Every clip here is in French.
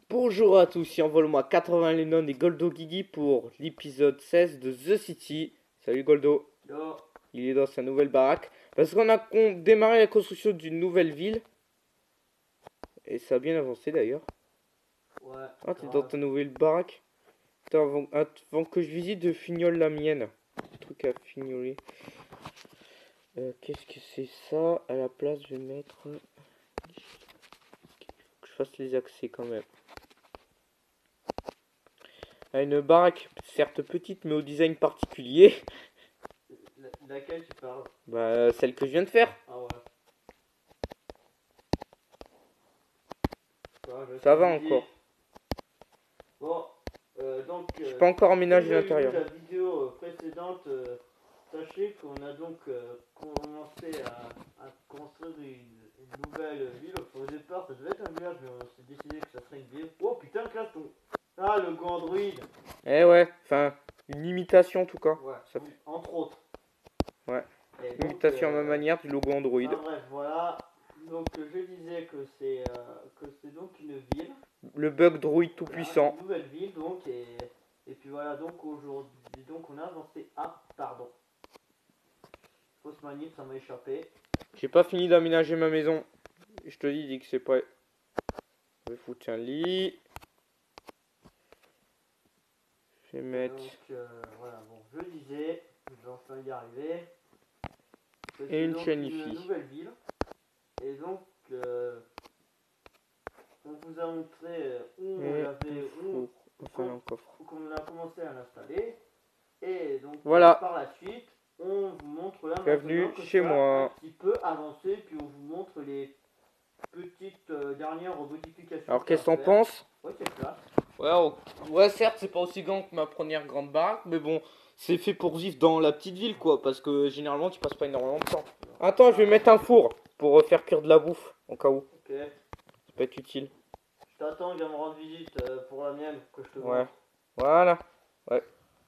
Bonjour à tous, ici Envol-moi 80 Lennon et Goldo Guigui pour l'épisode 16 de The City. Salut Goldo. Yo. Il est dans sa nouvelle baraque. Parce qu'on a démarré la construction d'une nouvelle ville. Et ça a bien avancé d'ailleurs. Ouais. Ah, t'es dans ta nouvelle baraque. Attends, avant que je visite, je fignole la mienne. Petit truc à fignoler. Qu'est-ce que c'est ça? À la place, je vais mettre... Faut que je fasse les accès quand même. À une baraque, certes petite, mais au design particulier. Laquelle tu parles? Bah, celle que je viens de faire. Ah ouais. Ça va encore. Bon, donc... Je suis pas encore aménagé l'intérieur. la vidéo précédente, sachez qu'on a donc commencé à construire une nouvelle ville. Au départ, ça devait être un village, mais on s'est décidé que ça serait une ville. Oh putain, Claston! Ah, le go Android! Eh ouais, enfin, une imitation en tout cas. Ouais, Ça entre autres. Ouais. Et Une donc, imitation à ma manière du logo Android. Ah, bref, voilà. Donc je disais que c'est donc une ville. Le bug droid tout Voilà, puissant. une nouvelle ville donc et puis voilà donc aujourd'hui donc on a avancé. Ah pardon. Fausse manip, ça m'a échappé. J'ai pas fini d'aménager ma maison. Je te dis que c'est prêt. Je vais foutre un lit. Je vais mettre... Donc voilà, bon, je disais, je vais enfin y arriver. Et une donc chaîne une IFI. nouvelle ville. Et donc on vous a montré où on avait Enfin, un coffre. qu'on a commencé à l'installer. Et donc Voilà. par la suite, on vous montre là Bienvenue maintenant que chez ça a moi. un petit peu avancé, puis on vous montre les petites dernières modifications. Alors qu'est-ce que t'en penses? Ouais, c'est classe. Ouais, certes, c'est pas aussi grand que ma première grande baraque, mais bon, c'est fait pour vivre dans la petite ville, quoi, parce que généralement, tu passes pas énormément de temps. Attends, je vais mettre un four pour faire cuire de la bouffe, au cas où. Ok. Ça peut être utile. Je t'attends, viens me rendre visite pour la mienne, que je te Ouais. montre. Voilà. Ouais.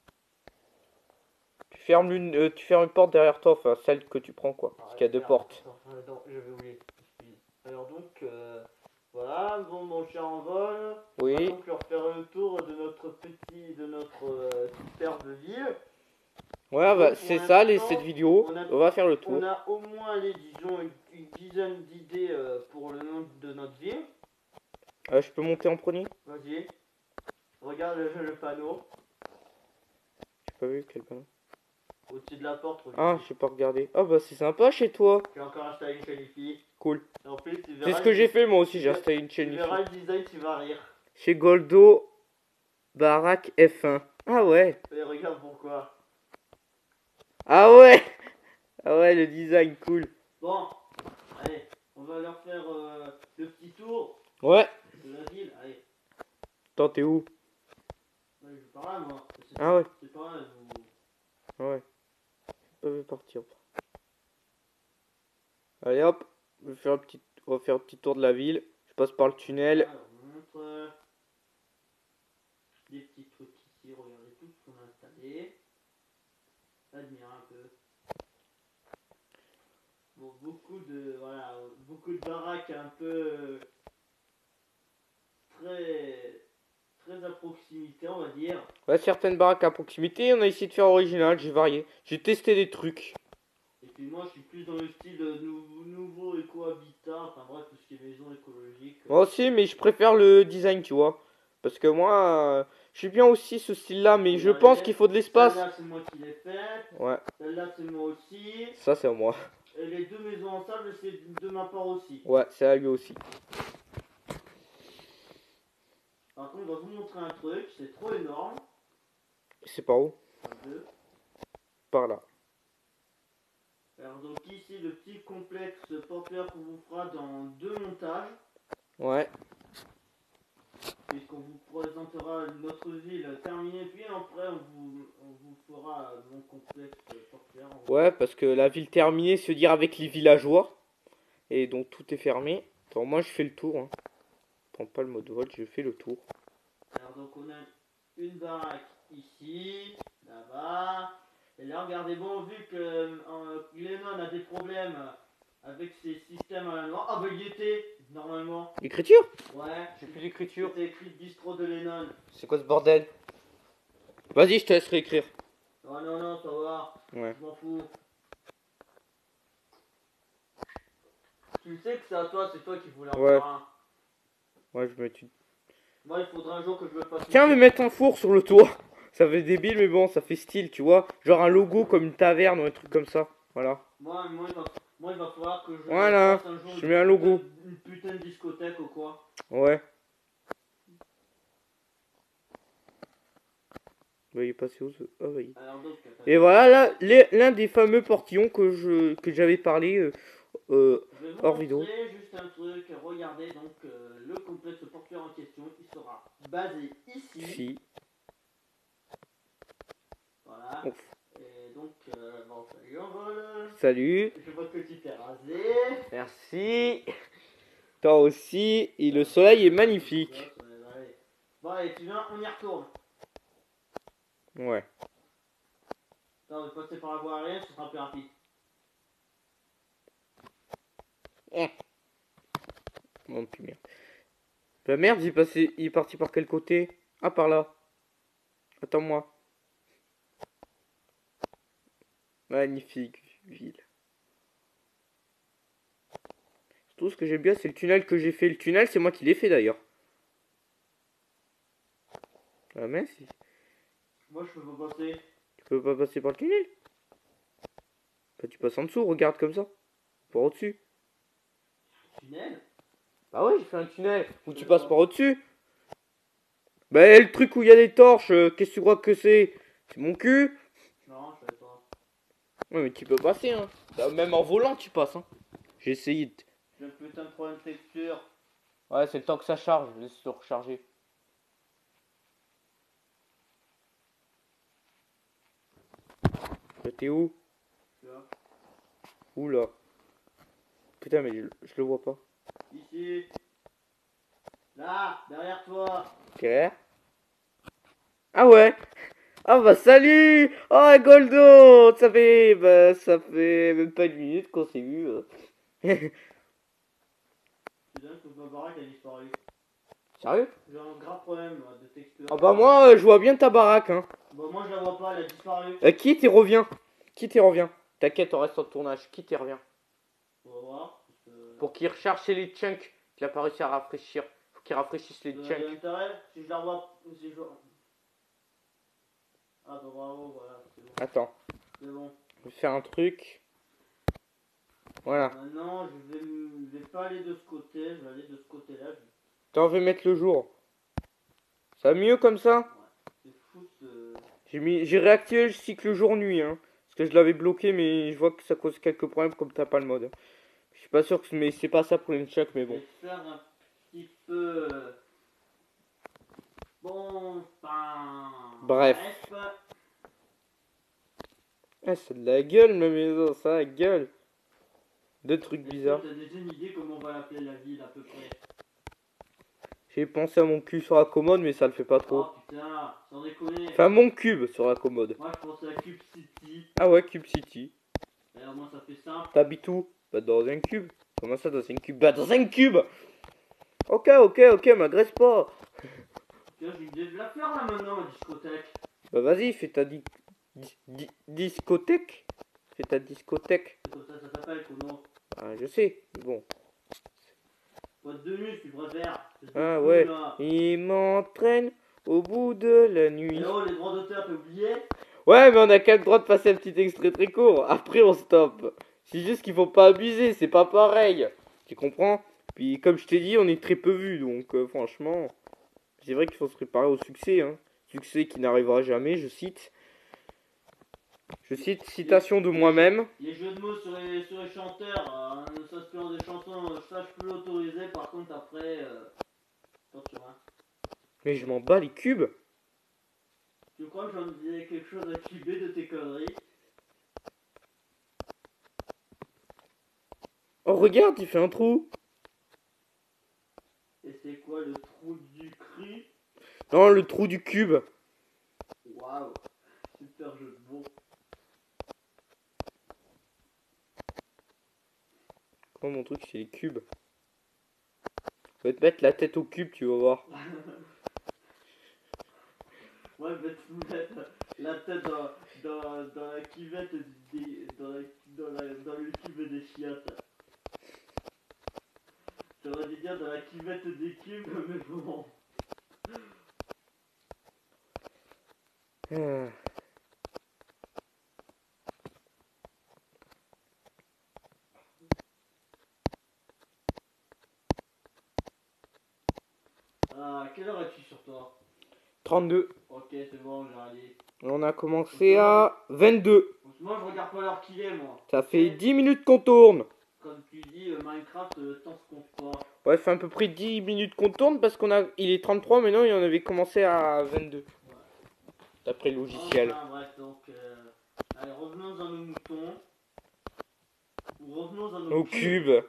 Tu fermes une porte derrière toi, enfin, celle que tu prends, quoi, parce qu'il y a deux portes. Attends, j'avais oublié. Alors donc, voilà, bon mon cher Envol. Oui. On va donc leur faire le tour de notre superbe ville. Ouais, bah, c'est ça, cette vidéo. On va faire le tour. On a au moins, disons, une dizaine d'idées pour le nom de notre ville. Je peux monter en premier? Vas-y. Regarde le panneau. J'ai pas vu quel panneau. Au-dessus de la porte. Ah, je sais pas regarder. Ah bah c'est sympa chez toi. J'ai encore installé une chaîne IFI. Cool. En plus, tu verras. C'est ce que j'ai fait moi aussi, j'ai installé une chaîne Tu IFI. verras le design, tu vas rire. Chez Goldo, baraque F1. Ah ouais. Et regarde pourquoi. Ah ouais. Ah ouais, le design cool. Bon, allez, on va leur faire le petit tour. Ouais. De la ville, allez. Attends, t'es où? Ouais, je pars là, moi. Ah ouais. C'est pas mal, vous. Ah ouais. Je peux partir. Allez hop. On va faire un petit tour de la ville. Je passe par le tunnel. Alors, on montre des petits trucs ici. Regardez tout ce qu'on a installé. Admire un peu. Bon, beaucoup de baraques un peu très à proximité, on va dire. Ouais, certaines baraques à proximité. On a essayé de faire original. J'ai varié. J'ai testé des trucs. Et puis moi, je suis plus dans le style nouveau éco-habitat. Enfin bref, tout ce qui est maison écologique. Moi aussi, mais je préfère le design, tu vois. Parce que moi, je suis bien aussi ce style-là, mais je pense qu'il faut de l'espace. Celle-là, c'est moi qui l'ai faite. Ouais. Celle-là, c'est moi aussi. Ça, c'est à moi. Et les deux maisons en sable, c'est de ma part aussi. Ouais, c'est à lui aussi. Par contre, on va vous montrer un truc. C'est trop énorme. C'est par où? Un, deux. Par là. Alors donc ici, le petit complexe porteur qu'on vous fera dans 2 montages. Ouais. Puisqu'on vous présentera notre ville terminée, puis après on vous fera mon complexe porteur. Ouais, parce que la ville terminée, se dire avec les villageois. Et donc tout est fermé. Attends, moi je fais le tour. Hein. Je prends pas le mode vol, je fais le tour. Alors donc on a une baraque ici, là-bas. Et là regardez, bon, vu que Lennon a des problèmes avec ses systèmes à la noire. Ah bah il y était normalement. L'écriture? Ouais. J'ai plus d'écriture. C'est écrit Distro de Lennon. C'est quoi ce bordel? Vas-y, je te laisse réécrire. Oh non, non, ça va. Ouais. Je m'en fous. Tu sais que c'est à toi, c'est toi qui voulais en Ouais. faire un. Ouais, je me tue. Moi, il faudra un jour que je me fasse. Tiens, on va mettre un four sur le toit. Ça fait débile, mais bon, ça fait style, tu vois. Genre un logo comme une taverne ou un truc comme ça. Voilà. Moi, il va falloir que je Voilà, fasse un jour je mets un logo. une putain de discothèque ou quoi. Ouais. Bah, il est passé où ce... Ah, oui. Alors donc, Et voilà, là, l'un des fameux portillons que j'avais parlé je vais vous hors montrer vidéo. juste un truc. Regardez, donc le complexe portuaire en question, il sera basé ici. Si. Voilà. Ouf. Et donc, bon, salut en vol. Salut. Je vois que tu t'es rasé. Merci. Toi aussi. Et le soleil est magnifique. Bon, allez, tu viens, on y retourne. Ouais. Attends, on va passer par la voie aérienne, ce sera plus rapide. Oh, puis merde. Bah merde, il est parti par quel côté? Ah, par là. Attends-moi. Magnifique ville. Tout ce que j'aime bien, c'est le tunnel que j'ai fait. Le tunnel, c'est moi qui l'ai fait d'ailleurs. Ah mince. Moi, je peux pas passer. Tu peux pas passer par le tunnel? Bah, tu passes en dessous, regarde comme ça. Par au-dessus. Tunnel? Bah ouais, j'ai fait un tunnel où tu passes par au-dessus. Bah le truc où il y a des torches, qu'est-ce que tu crois que c'est? C'est mon cul? Non, je savais pas. Ouais, mais tu peux passer, hein. Bah, même en volant, tu passes, hein. J'ai essayé de... J'ai un putain de problème de texture. Ouais, c'est le temps que ça charge, laisse se recharger. T'es où? Là. Où là? Putain, mais je le vois pas. Ici. Là, derrière toi. Ok. Ah ouais. Ah bah salut. Oh Goldo. Ça fait même pas une minute qu'on s'est vu. C'est dingue que ma baraque a disparu. Sérieux? J'ai un grave problème de texture. Ah bah moi je vois bien ta baraque, hein. Bah, moi, je la vois pas, elle a disparu. Quitte et reviens. Quitte et reviens. T'inquiète, on reste en tournage. Quitte et reviens. On va voir. Parce que... Pour qu'il recharge les chunks qu'il a pas réussi à rafraîchir. Faut qu'il rafraîchisse les Il y a chunks. intérêt, si je la revois. Si je... Ah bah bravo, voilà, c'est bon. Attends, C'est bon. je vais faire un truc. Voilà. Maintenant, je vais pas aller de ce côté, je vais aller de ce côté-là. Attends, je vais mettre le jour. Ça va mieux comme ça? Ouais, c'est fou ce... J'ai réactivé le cycle jour-nuit, hein. Parce que je l'avais bloqué, mais je vois que ça cause quelques problèmes comme t'as pas le mode. Je suis pas sûr que mais c'est pas ça pour une choc, mais Je bon. vais faire un petit peu... Bon, enfin... Bref. Ah, c'est de la gueule, ma maison, ça, la gueule. Deux trucs bizarres. T'as déjà une idée comment on va l'appeler la ville à peu près? J'ai pensé à mon cul sur la commode, mais ça le fait pas trop. Oh putain, sans déconner. Enfin, mon cube sur la commode. Moi je pensais à Cube City. Ah ouais, Cube City. Et au moins ça fait simple. T'habites où? Bah dans un cube. Comment ça dans un cube? Bah dans un cube. Ok, m'agresse pas. Tiens, j'ai une idée de la faire là maintenant, la discothèque. Bah vas-y, fais ta discothèque. Fais ta discothèque. C'est comme ça s'appelle, comment? Ah je sais, mais bon. Boîte de nuit, tu préfères. Ah ouais, il m'entraîne au bout de la nuit. Et oh, les droits d'auteur, t'as oublié? Ouais, mais on a qu'à le droit de passer un petit extrait très court. Après, on stoppe. C'est juste qu'il faut pas abuser, c'est pas pareil. Tu comprends? Puis, comme je t'ai dit, on est très peu vu, donc franchement, c'est vrai qu'il faut se préparer au succès. Hein. Succès qui n'arrivera jamais, je cite. Je cite, citation de moi-même. Les jeux de mots sur les chanteurs, s'inspirant des chansons, ça je peux l'autoriser. Par contre, après, attention, hein. Mais je m'en bats les cubes. Tu crois que j'en disais quelque chose à cuber de tes conneries? Oh, regarde, il fait un trou. Et c'est quoi le trou du cri? Non, le trou du cube. Waouh, super jeu de mots. Comment mon truc, c'est les cubes. Je vais te mettre la tête au cube, tu vas voir. Ouais, je vais te mettre la tête dans la cuvette dans le cube des chiottes. J'aurais dû dire dans la cuvette des cubes, mais bon. Ah. Quelle heure es-tu sur toi? 32. Ok, c'est bon, j'ai regardé. On a commencé à 22. Moi, je regarde pas l'heure qu'il est, moi. Ça fait 10 minutes qu'on tourne. Comme tu dis, Minecraft, le temps se compte pas. Ouais, ça fait à peu près 10 minutes qu'on tourne parce il est 33, mais non, il en avait commencé à 22. Ouais. D'après le logiciel. Enfin, bref, donc, allez, revenons à nos moutons. Ou revenons à nos Au cubes. cube.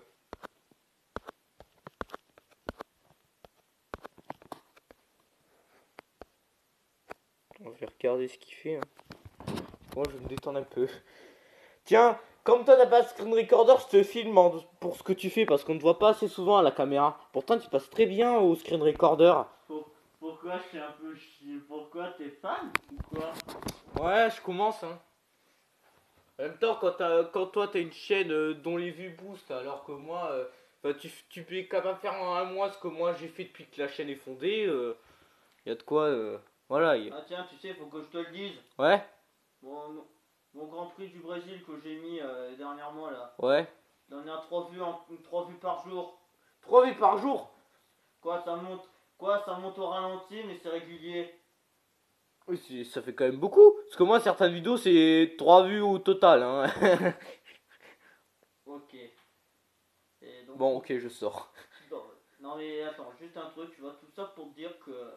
On va regarder ce qu'il fait. Hein. Moi, je vais me détendre un peu. Tiens, comme toi, t'as pas de screen recorder, je te filme pour ce que tu fais parce qu'on ne te voit pas assez souvent à la caméra. Pourtant, tu passes très bien au screen recorder. Pourquoi je suis un peu chier? Pourquoi t'es fan ou quoi? Ouais, je commence. Hein. En même temps, quand toi, t'as une chaîne dont les vues boostent, alors que moi, bah, tu es capable de faire en un mois ce que moi j'ai fait depuis que la chaîne est fondée. Y a de quoi. Voilà. Ah tiens, tu sais, faut que je te le dise. Ouais, Mon Grand Prix du Brésil que j'ai mis dernièrement là. ouais. Il en a 3 vues par jour. 3 vues par jour. Quoi, ça monte au ralenti, mais c'est régulier. Oui, ça fait quand même beaucoup. Parce que moi, certaines vidéos, c'est 3 vues au total. Hein. Ok. Et donc, Bon, ok, je sors. non mais attends, juste un truc, tu vois, tout ça pour te dire que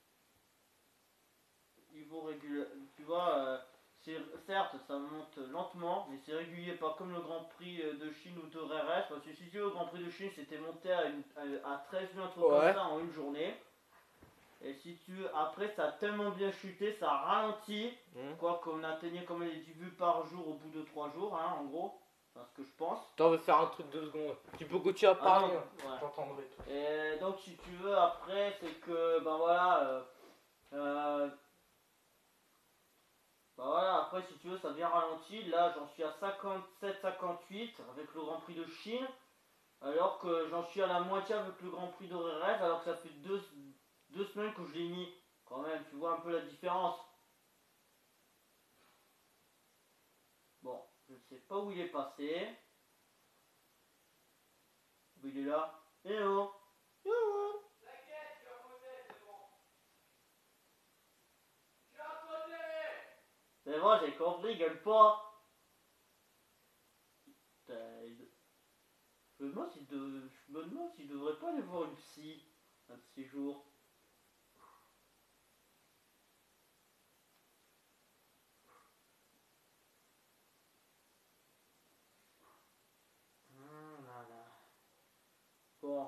niveau régulier, tu vois, certes ça monte lentement, mais c'est régulier, pas comme le Grand Prix de Chine ou de RRS, parce que si tu veux, le Grand Prix de Chine c'était monté à 13 vues, un truc comme ça en une journée. Et si tu veux, après ça a tellement bien chuté, ça a ralenti, quoi qu'on atteignait comme les 10 vues par jour au bout de 3 jours, hein, en gros. Enfin, ce que je pense. T'en veux faire un truc de secondes. Tu peux continuer à parler. Ouais. J'entendrai. Et donc si tu veux, après c'est que, ben voilà, bah voilà, après si tu veux ça vient ralenti, là j'en suis à 57-58 avec le Grand Prix de Chine, alors que j'en suis à la moitié avec le Grand Prix de RRS, alors que ça fait deux semaines que je l'ai mis, quand même, tu vois un peu la différence. Bon, je ne sais pas où il est passé. Il est là. Eh oh. C'est bon, j'ai compris, gueule pas. Je me demande s'il devrait pas aller voir une psy un de ces jours. Voilà. Bon.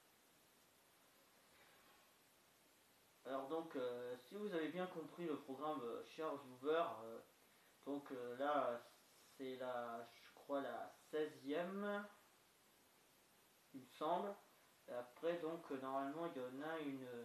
Alors donc, si vous avez bien compris le programme, chers viewers, donc là, c'est je crois, la 16e, il me semble. Et après, donc, normalement, il y en a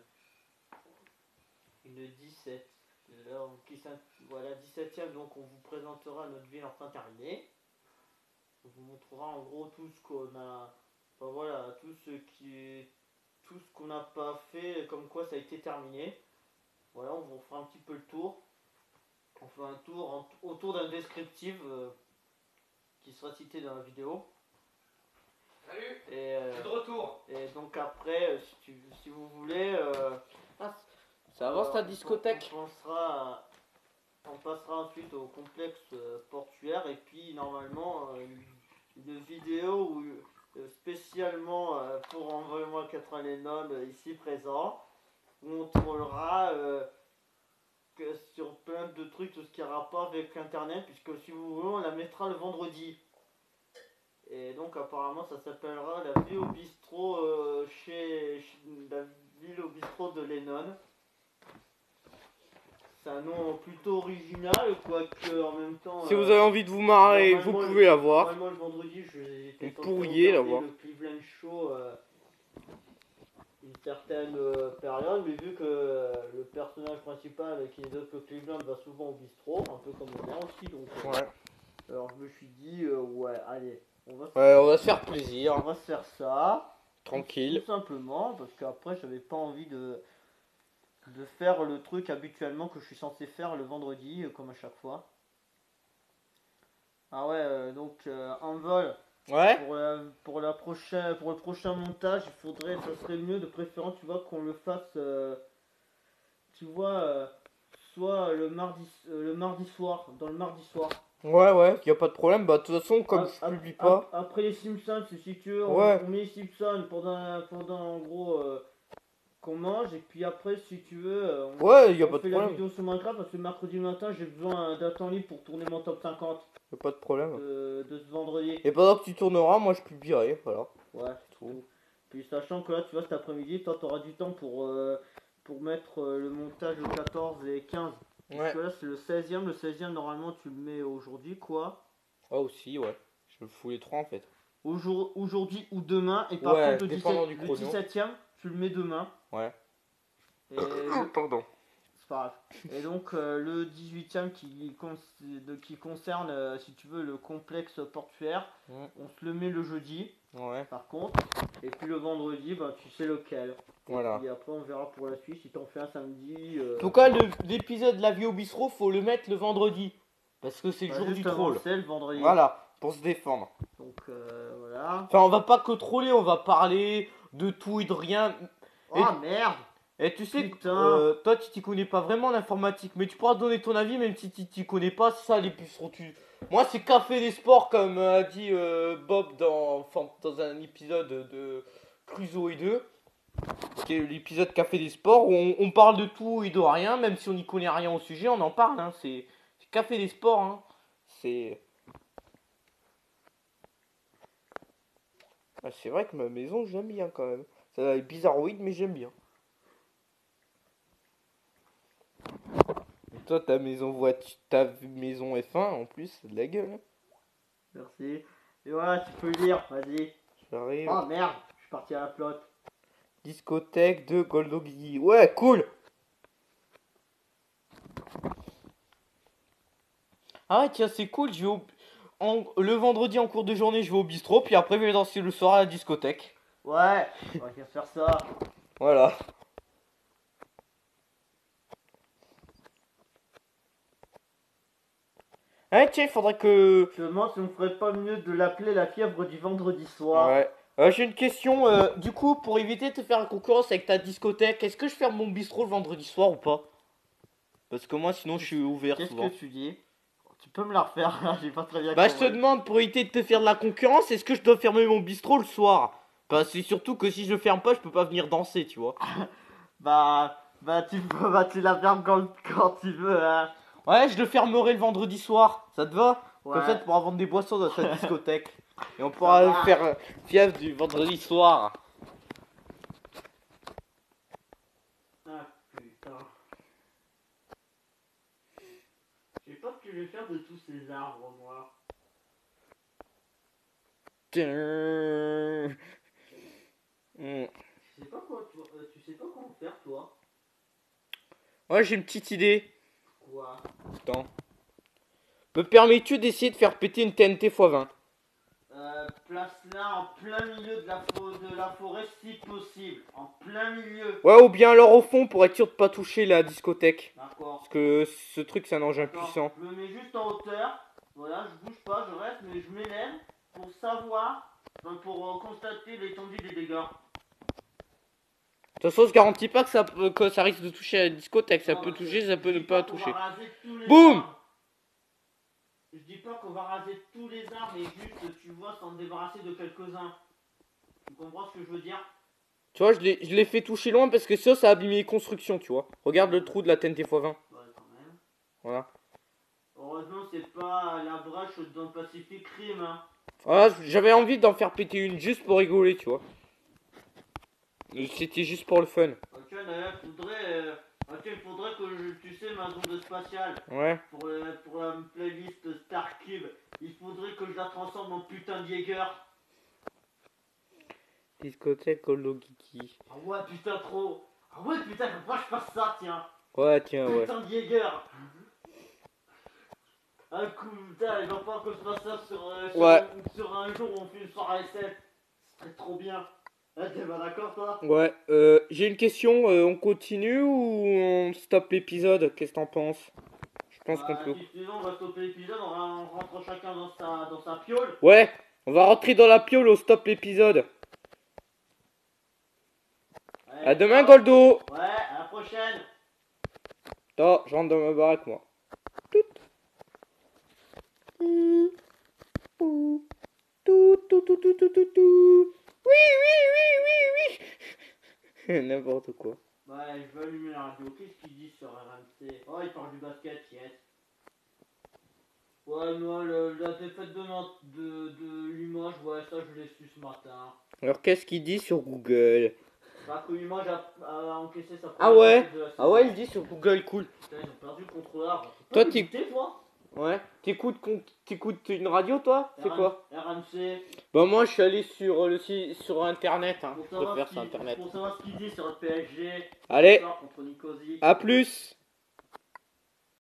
une 17. Alors, voilà, 17e, donc on vous présentera notre ville enfin terminée. On vous montrera en gros tout ce qu'on a, enfin voilà, tout ce qu'on n'a pas fait, comme quoi ça a été terminé. Voilà, on vous fera un petit peu le tour. On fait un tour autour d'un descriptif qui sera cité dans la vidéo. Salut. Et, je suis de retour. Et donc après, si vous voulez, ça avance ta discothèque. On passera ensuite au complexe portuaire et puis normalement une vidéo spécialement pour Envoyez-moi Catherine Lennon ici présent, où on montrera sur plein de trucs, tout ce qui a rapport avec internet, puisque si vous voulez on la mettra le vendredi. Et donc apparemment ça s'appellera la vie au bistrot la ville au bistrot de Lennon. C'est un nom plutôt original, quoique en même temps. Si vous avez envie de vous marrer, vous pouvez la voir. Normalement le vendredi, j'étais vous pourriez la voir. le Cleveland Show une certaine période, mais vu que le personnage principal qui est d'autre que Cleveland va souvent au bistrot, un peu comme le mien aussi, donc Ouais. alors je me suis dit ouais allez, Ouais, on va se faire plaisir. on va se faire ça, Tranquille. tout simplement, parce qu'après j'avais pas envie de faire le truc habituellement que je suis censé faire le vendredi, comme à chaque fois. Ah ouais, donc en vol. Ouais. Pour le prochain montage, ça serait mieux de préférence, tu vois, qu'on le fasse, tu vois, soit le mardi soir, dans le mardi soir. Ouais, y a pas de problème. Bah, de toute façon, comme Ap- je publie ap- pas. Après les Simpsons, si tu veux, Ouais. on met les Simpsons pendant en gros qu'on mange, et puis après, si tu veux, Ouais, y a on pas de fait la problème. vidéo sur Minecraft, parce que mercredi matin, j'ai besoin d'un temps libre pour tourner mon top 50 Y a pas de problème. de ce vendredi. Et pendant que tu tourneras, moi je publierai. Voilà. Ouais, C'est tout. puis sachant que là, tu vois, cet après-midi, toi, t'auras du temps pour mettre le montage au 14 et 15. Parce Ouais. que là, c'est le 16e. Le 16e, normalement, tu le mets aujourd'hui, quoi. Ah, aussi, ouais. Je le fous les trois en fait. Aujourd'hui ou demain. Et par Ouais, contre, dépendant du le chrono. 17e, tu le mets demain. Ouais. Et le... Pardon. C'est pas grave. Et donc, le 18e qui concerne, si tu veux, le complexe portuaire, Ouais. on se le met le jeudi. Ouais. Par contre, et puis le vendredi, bah, tu sais lequel. Voilà. Et après, on verra pour la suite si t'en fais un samedi. En tout cas, l'épisode de la vie au bistrot, faut le mettre le vendredi. Parce que c'est le Bah, jour du justement, troll. c'est le vendredi. Voilà, pour se défendre. Donc voilà. Enfin, on va pas que troller, on va parler de tout et de rien. Oh merde! Et tu sais, Putain. toi tu t'y connais pas vraiment en informatique, mais tu pourras donner ton avis même si tu t'y connais pas, c'est ça les pucerons. Moi c'est Café des Sports comme a dit Bob dans un épisode de Crusoe et 2, qui est l'épisode Café des Sports où on parle de tout et de rien, même si on n'y connaît rien au sujet, on en parle, hein, c'est Café des Sports, hein. C'est... Ah, c'est vrai que ma maison j'aime bien quand même. Ça est bizarroïde mais j'aime bien. Toi, ta maison F1 en plus, c'est de la gueule. Merci. Et voilà, tu peux lire, vas-y. J'arrive. Oh merde, je suis parti à la flotte. Discothèque de Goldogui. Ouais, cool. Ah ouais, tiens, c'est cool. Le vendredi en cours de journée, je vais au bistrot, puis après, je vais danser le soir à la discothèque. Ouais, on va qu'à faire ça. Voilà. Ah tiens, il faudrait que... Je me demande si on ferait pas mieux de l'appeler la fièvre du vendredi soir. Ouais. J'ai une question. Du coup, pour éviter de te faire la concurrence avec ta discothèque, est-ce que je ferme mon bistrot le vendredi soir ou pas? Parce que moi, sinon, je suis ouvert Qu'est-ce souvent. que tu dis? Tu peux me la refaire, j'ai pas très bien Bah, je te compris. demande, pour éviter de te faire de la concurrence, est-ce que je dois fermer mon bistrot le soir? Bah, c'est surtout que si je le ferme pas, je peux pas venir danser, tu vois. Tu la fermes quand tu veux, hein. Ouais, je le fermerai le vendredi soir, ça te va? Ouais. Comme ça, tu pourras vendre des boissons dans ta discothèque. Et on va. pourra faire fièvre du vendredi soir. Ah putain. Je sais pas ce que je vais faire de tous ces arbres, moi. Hmm. Tu sais pas quoi en faire, toi? Ouais, j'ai une petite idée. Quoi? Attends. Me permets-tu d'essayer de faire péter une TNT x20? Place-la en plein milieu de la forêt si possible. En plein milieu. Ouais, ou bien alors au fond pour être sûr de pas toucher la discothèque. D'accord. Parce que ce truc, c'est un engin D'accord. puissant. Je me mets juste en hauteur. Voilà, je bouge pas, je reste, mais je m'élève pour savoir, pour constater l'étendue des dégâts. De toute façon, je garantis pas que ça risque de toucher la discothèque. Ça Non, peut bah, toucher, ça peut je ne dis pas qu'on va toucher. raser tous les Boum. arbres. Je dis pas qu'on va raser tous les arbres, mais juste, tu vois, s'en débarrasser de quelques-uns. Tu comprends ce que je veux dire? Tu vois, je l'ai fait toucher loin parce que ça a abîmé les constructions, tu vois. Regarde le trou de la TNT x20. Ouais, quand même. Voilà. Heureusement, c'est pas la brèche dans le Pacific Rim, hein. Voilà, j'avais envie d'en faire péter une juste pour rigoler, tu vois. C'était juste pour le fun. Ok, d'ailleurs, il faudrait que tu sais, ma zone spatiale, Ouais. pour la playlist Starcube, il faudrait que je la transforme en putain de Jaeger. Discothèque Ologiki. Ah ouais, putain, trop. Ah ouais, putain, faut pas que je fasse ça, tiens. Ouais, tiens, ouais. Putain de Jäger. Un coup, putain, il va falloir que je fasse ça Ouais. sur un jour où on fait une soirée 7. Ce serait trop bien. Ah, t'es pas d'accord, toi? Ouais, j'ai une question, on continue ou on stoppe l'épisode? Qu'est-ce que t'en penses? Je pense qu'on peut. Si tu veux, on va stopper l'épisode, on rentre chacun dans sa piole. Ouais, on va rentrer dans la piole, on stoppe l'épisode. Ouais, À demain, ciao. Goldo! Ouais, à la prochaine. Attends, je rentre dans ma baraque, moi. Tout. Tout, tout, tout, tout, tout, tout, tout. Oui, oui, oui, oui, oui. N'importe quoi. Ouais, je vais allumer la radio. Qu'est-ce qu'il dit sur RMC? Oh, il parle du basket, yes. Ouais, moi, la défaite de Limoges, ouais, ça je l'ai su ce matin. Alors, qu'est-ce qu'il dit sur Google? Bah, que Limoges a encaissé sa Ah première ouais? défaite de la saison. Ah ouais, il dit sur Google, cool. Putain, ils ont perdu le contrôleur. Toi, t'écoutes, toi? Ouais. T'écoutes une radio, toi? C'est quoi? RMC. Bah, moi, je suis allé sur le site, sur internet, hein. Pour Je préfère savoir, sur internet. pour savoir ce qu'il dit sur le PSG. Allez. Ce soir contre Nicosie. À plus!